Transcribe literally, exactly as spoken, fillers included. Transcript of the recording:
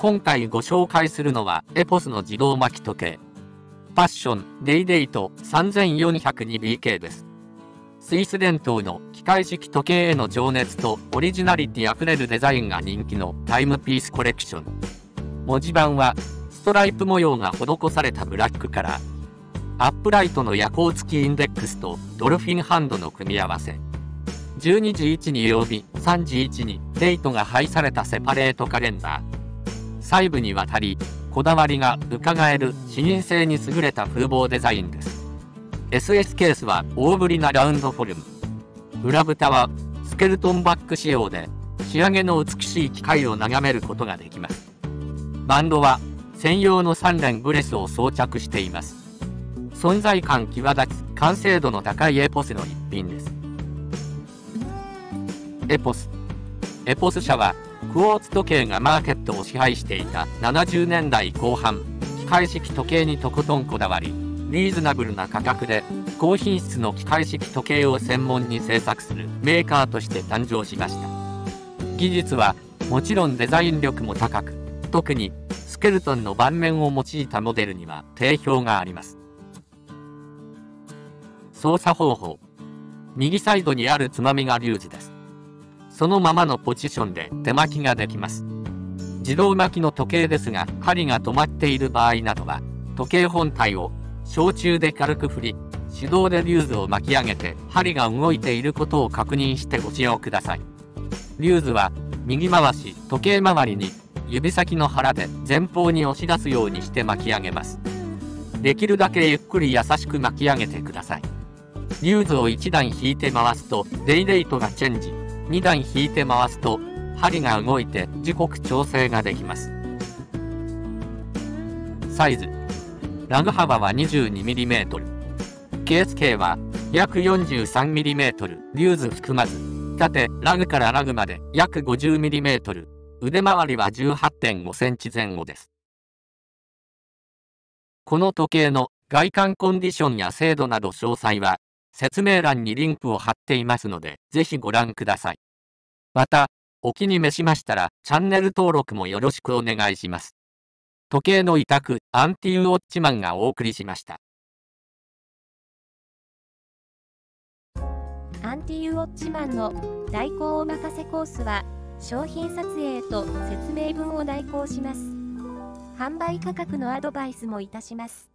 今回ご紹介するのはエポスの自動巻き時計。パッションデイデイト さんぜんよんひゃくにビーケー です。スイス伝統の機械式時計への情熱とオリジナリティあふれるデザインが人気のタイムピースコレクション。文字盤はストライプ模様が施されたブラックカラー。アップライトの夜光付きインデックスとドルフィンハンドの組み合わせ。じゅうにじいちに曜日、さんじいちにデートが配されたセパレートカレンダー。細部にわたり、こだわりが伺える視認性に優れた風貌デザインです。エスエス ケースは大ぶりなラウンドフォルム。裏蓋はスケルトンバッグ仕様で、仕上げの美しい機械を眺めることができます。バンドは専用のさん連ブレスを装着しています。存在感際立つ完成度の高いエポスの一品です。エポス。エポス社は、クォーツ時計がマーケットを支配していたななじゅうねんだいこう半、機械式時計にとことんこだわり、リーズナブルな価格で、高品質の機械式時計を専門に製作するメーカーとして誕生しました。技術は、もちろんデザイン力も高く、特にスケルトンの盤面を用いたモデルには定評があります。操作方法。右サイドにあるつまみがリューズです。そのままのポジションで手巻きができます。自動巻きの時計ですが、針が止まっている場合などは、時計本体を小中で軽く振り、手動でリューズを巻き上げて針が動いていることを確認してご使用ください。リューズは右回し、時計回りに指先の腹で前方に押し出すようにして巻き上げます。できるだけゆっくり優しく巻き上げてください。リューズをいち段引いて回すとデイデイトがチェンジ。に段引いて回すと針が動いて時刻調整ができます。サイズ。ラグ幅は にじゅうにミリメートル。ケース径は約 よんじゅうさんミリメートル。リューズ含まず。縦、ラグからラグまで約 ごじゅうミリメートル。腕回りは じゅうはってんごセンチ前後です。この時計の外観コンディションや精度など詳細は説明欄にリンクを貼っていますので、ぜひご覧ください。また、お気に召しましたら、チャンネル登録もよろしくお願いします。時計の委託、アンティウォッチマンがお送りしました。 アンティウォッチマンの代行お任せコースは、商品撮影と説明文を代行します。販売価格のアドバイスもいたします。